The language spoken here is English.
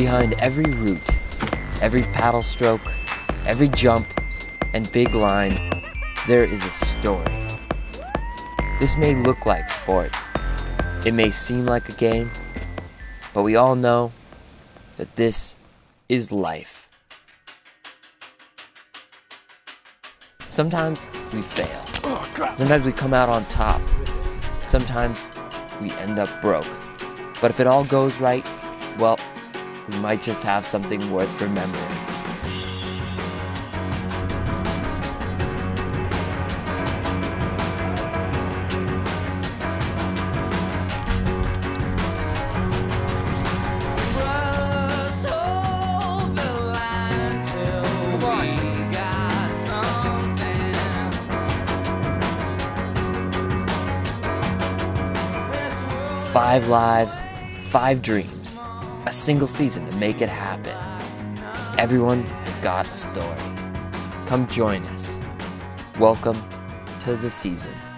Behind every route, every paddle stroke, every jump, and big line, there is a story. This may look like sport. It may seem like a game, but we all know that this is life. Sometimes we fail. Sometimes we come out on top. Sometimes we end up broke. But if it all goes right, well, we might just have something worth remembering. Five lives, 5 dreams, a single season to make it happen. Everyone has got a story. Come join us. Welcome to the season.